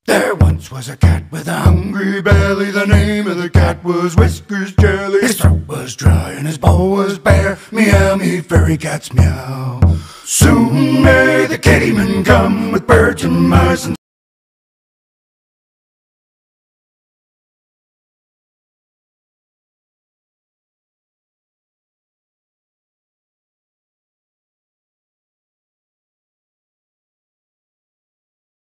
There once was a cat with a hungry belly. The name of the cat was Whiskers Jelly. His throat was dry and his bowl was bare. Meow, me fairy cats meow. Soon may the kittyman come with birds and mice and